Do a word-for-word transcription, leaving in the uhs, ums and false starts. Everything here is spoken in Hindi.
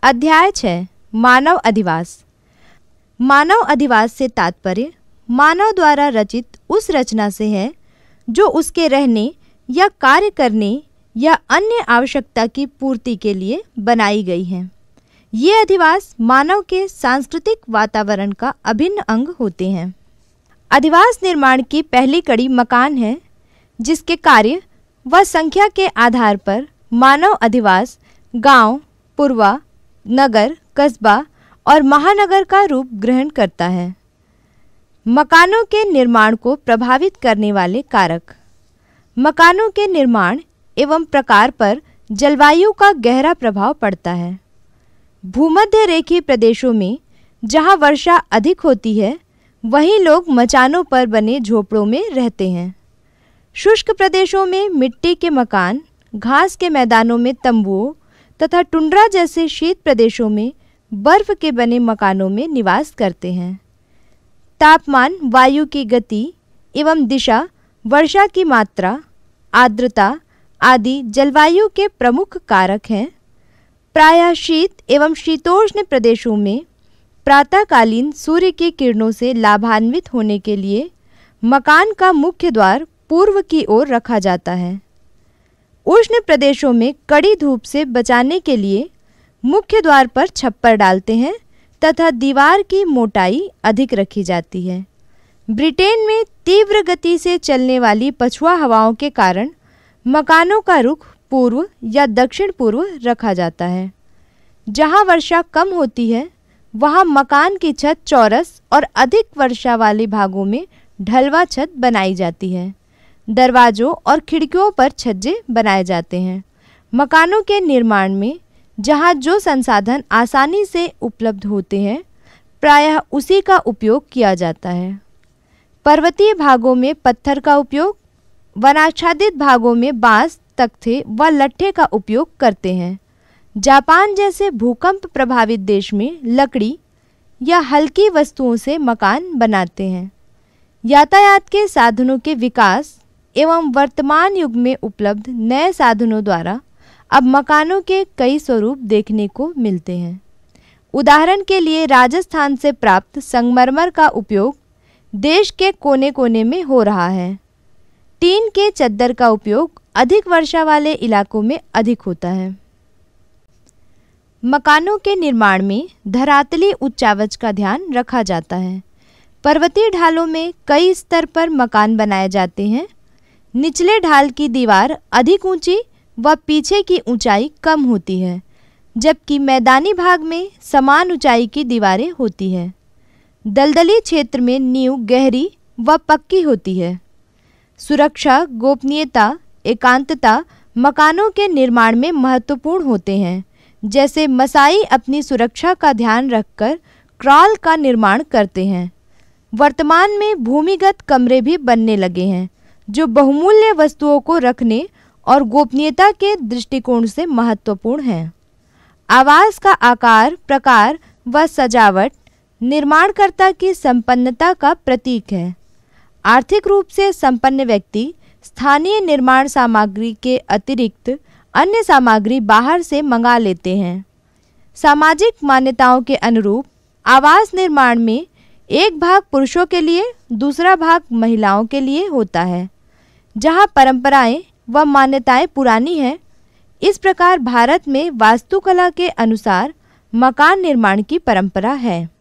अध्याय छः मानव अधिवास। मानव अधिवास से तात्पर्य मानव द्वारा रचित उस रचना से है जो उसके रहने या कार्य करने या अन्य आवश्यकता की पूर्ति के लिए बनाई गई है। ये अधिवास मानव के सांस्कृतिक वातावरण का अभिन्न अंग होते हैं। अधिवास निर्माण की पहली कड़ी मकान है, जिसके कार्य व संख्या के आधार पर मानव अधिवास गांव, पुरवा, नगर, कस्बा और महानगर का रूप ग्रहण करता है। मकानों के निर्माण को प्रभावित करने वाले कारक। मकानों के निर्माण एवं प्रकार पर जलवायु का गहरा प्रभाव पड़ता है। भूमध्य रेखीय प्रदेशों में जहां वर्षा अधिक होती है, वहीं लोग मचानों पर बने झोपड़ों में रहते हैं। शुष्क प्रदेशों में मिट्टी के मकान, घास के मैदानों में तंबुओं तथा टुंड्रा जैसे शीत प्रदेशों में बर्फ के बने मकानों में निवास करते हैं। तापमान, वायु की गति एवं दिशा, वर्षा की मात्रा, आर्द्रता आदि जलवायु के प्रमुख कारक हैं। प्रायः शीत एवं शीतोष्ण प्रदेशों में प्रातःकालीन सूर्य की किरणों से लाभान्वित होने के लिए मकान का मुख्य द्वार पूर्व की ओर रखा जाता है। उष्ण प्रदेशों में कड़ी धूप से बचाने के लिए मुख्य द्वार पर छप्पर डालते हैं तथा दीवार की मोटाई अधिक रखी जाती है। ब्रिटेन में तीव्र गति से चलने वाली पछुआ हवाओं के कारण मकानों का रुख पूर्व या दक्षिण पूर्व रखा जाता है। जहां वर्षा कम होती है, वहां मकान की छत चौरस और अधिक वर्षा वाले भागों में ढलवा छत बनाई जाती है। दरवाजों और खिड़कियों पर छज्जे बनाए जाते हैं। मकानों के निर्माण में जहां जो संसाधन आसानी से उपलब्ध होते हैं, प्रायः उसी का उपयोग किया जाता है। पर्वतीय भागों में पत्थर का उपयोग, वनाच्छादित भागों में बांस, तख्ते व लट्ठे का उपयोग करते हैं। जापान जैसे भूकंप प्रभावित देश में लकड़ी या हल्की वस्तुओं से मकान बनाते हैं। यातायात के साधनों के विकास एवं वर्तमान युग में उपलब्ध नए साधनों द्वारा अब मकानों के कई स्वरूप देखने को मिलते हैं। उदाहरण के लिए राजस्थान से प्राप्त संगमरमर का उपयोग देश के कोने कोने में हो रहा है। टीन के चद्दर का उपयोग अधिक वर्षा वाले इलाकों में अधिक होता है। मकानों के निर्माण में धरातली उच्चावच का ध्यान रखा जाता है। पर्वतीय ढालों में कई स्तर पर मकान बनाए जाते हैं। निचले ढाल की दीवार अधिक ऊंची व पीछे की ऊंचाई कम होती है, जबकि मैदानी भाग में समान ऊंचाई की दीवारें होती हैं। दलदली क्षेत्र में नींव गहरी व पक्की होती है। सुरक्षा, गोपनीयता, एकांतता मकानों के निर्माण में महत्वपूर्ण होते हैं। जैसे मसाई अपनी सुरक्षा का ध्यान रखकर क्रॉल का निर्माण करते हैं। वर्तमान में भूमिगत कमरे भी बनने लगे हैं, जो बहुमूल्य वस्तुओं को रखने और गोपनीयता के दृष्टिकोण से महत्वपूर्ण हैं। आवास का आकार, प्रकार व सजावट निर्माणकर्ता की संपन्नता का प्रतीक है। आर्थिक रूप से संपन्न व्यक्ति स्थानीय निर्माण सामग्री के अतिरिक्त अन्य सामग्री बाहर से मंगा लेते हैं। सामाजिक मान्यताओं के अनुरूप आवास निर्माण में एक भाग पुरुषों के लिए, दूसरा भाग महिलाओं के लिए होता है। जहां परंपराएं व मान्यताएं पुरानी हैं, इस प्रकार भारत में वास्तुकला के अनुसार मकान निर्माण की परंपरा है।